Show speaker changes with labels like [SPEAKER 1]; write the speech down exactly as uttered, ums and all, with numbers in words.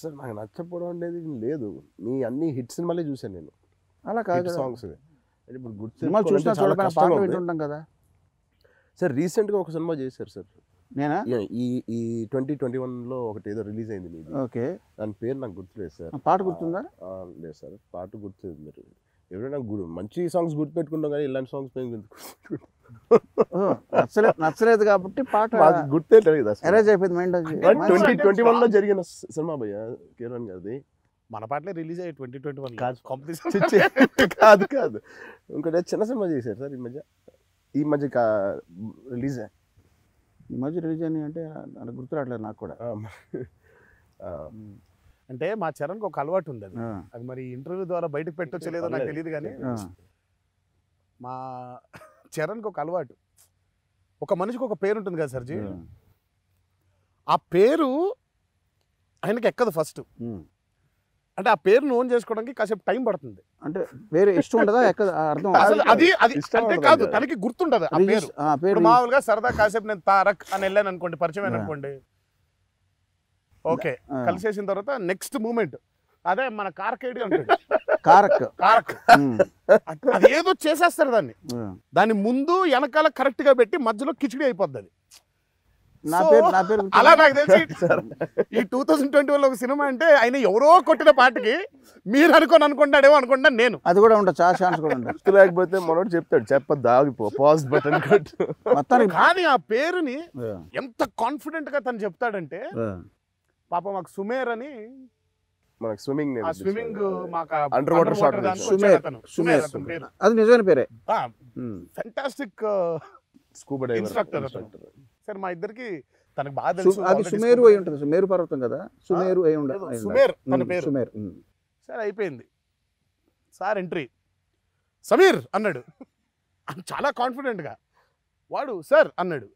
[SPEAKER 1] Sir నాకు నచ్చకపోవడం అనేది లేదు, మీ అన్ని హిట్ సినిమాలే చూసాను నేను.
[SPEAKER 2] అలా కాదు
[SPEAKER 1] సాంగ్స్ ఇప్పుడు గుర్తు
[SPEAKER 2] సినిమాలు చూసినా చూడకపోయినా పాటలు వింటుంటాం కదా
[SPEAKER 1] సార్. రీసెంట్గా ఒక సినిమా చేశారు సార్
[SPEAKER 2] నేనా,
[SPEAKER 1] ఈ ఈ ట్వంటీ ట్వంటీ వన్లో ఒకటి ఏదో రిలీజ్ అయింది మీది.
[SPEAKER 2] ఓకే,
[SPEAKER 1] దాని పేరు నాకు గుర్తులేదు సార్.
[SPEAKER 2] పాట గుర్తుందా?
[SPEAKER 1] లేదు సార్, పాట గుర్తులేదు. మీరు ఎవరైనా మంచి సాంగ్స్ గుర్తుపెట్టుకుంటాం కానీ ఇలాంటి సాంగ్స్
[SPEAKER 2] నచ్చలేదు నచ్చలేదు కాబట్టి పాట
[SPEAKER 1] గుర్తే లేదు.
[SPEAKER 2] అరేంజ్ అయిపోయింది మైండ్.
[SPEAKER 1] ట్వంటీ ట్వంటీ వన్ లో జరిగిన సినిమా భయ్య కీరవాణి గారిది.
[SPEAKER 3] మన పాటలే రిలీజ్ అయ్యి ట్వంటీ ట్వంటీ వన్
[SPEAKER 1] కాదు కాదు ఇంకోటి చిన్న సినిమా చేశారు సార్ ఈ మధ్య ఈ మధ్య రిలీజ్
[SPEAKER 2] ఈ మధ్య రిలీజ్ అని అంటే గుర్తు రావట్లేదు నాకు కూడా.
[SPEAKER 3] అంటే మా చరణ్కి ఒక అలవాటు ఉంది, అది అది మరి ఇంటర్వ్యూ ద్వారా బయటకు పెట్టొచ్చో లేదో నాకు తెలియదు కానీ మా చరణ్కి ఒక అలవాటు, ఒక మనిషికి ఒక పేరు ఉంటుంది కదా సర్జీ, ఆ పేరు ఆయనకి ఎక్కదు ఫస్ట్. అంటే ఆ పేరును ఓన్ చేసుకోవడానికి కాసేపు టైం పడుతుంది.
[SPEAKER 2] అంటే పేరు ఇష్టం ఉండదా ఎక్కడ అర్థం
[SPEAKER 3] అది అది అంటే కాదు, తనకి గుర్తుండదు ఆ పేరు. ఇప్పుడు మామూలుగా సరదా కాసేపు నేను తారక్ అని వెళ్ళాను అనుకోండి, పరిచయం అనుకోండి, ఓకే కలిసేసిన తర్వాత నెక్స్ట్ మూమెంట్ అదే మన కార్కేడి అంటాడు,
[SPEAKER 2] కారక్
[SPEAKER 3] కారక్ అది ఏదో చేసేస్తారు దాన్ని, దాన్ని ముందు వెనకాల కరెక్ట్ గా పెట్టి మధ్యలో కిచిడి అయిపోద్ది అది.
[SPEAKER 2] నా పేరు నా పేరు
[SPEAKER 3] అలా నాకు తెలిసి ఈ టూ థౌసండ్ ట్వంటీ వన్ లో ఒక సినిమా అంటే ఆయన ఎవరో కొట్టిన పాటకి మీరు అనుకోని అనుకుంటాడేమో అనుకుంటాను నేను.
[SPEAKER 2] అది కూడా ఉండదు, చాలా ఛాన్స్ కూడా ఉండదు.
[SPEAKER 1] లేకపోతే మనోడు చెప్తాడు చెప్పద్దు ఆగిపో పాజ్ బటన్
[SPEAKER 3] మొత్తానికి. కానీ ఆ పేరుని ఎంత కాన్ఫిడెంట్ గా తను చెప్తాడంటే, పాప మాకు సుమేర్ అని
[SPEAKER 1] మనకు swimming
[SPEAKER 3] swimming
[SPEAKER 1] under water shot
[SPEAKER 2] అది నిజమైన పేరే,
[SPEAKER 3] ఫెంటాస్టిక్
[SPEAKER 1] స్కూబా డైవర్
[SPEAKER 3] ఇన్స్ట్రక్టర్. సరే మా ఇద్దరికి తనకు బాగా తెలుసు,
[SPEAKER 2] అది సుమేరు అయి ఉంటుంది, సుమేరు పర్వతం కదా, సుమేరు అయి ఉండదు,
[SPEAKER 3] సుమేర్ తన పేరు.
[SPEAKER 2] సుమేర్.
[SPEAKER 3] సరే అయిపోయింది, సార్ ఎంట్రీ సమీర్ అన్నాడు చాలా కాన్ఫిడెంట్గా, వాడు సార్ అన్నాడు.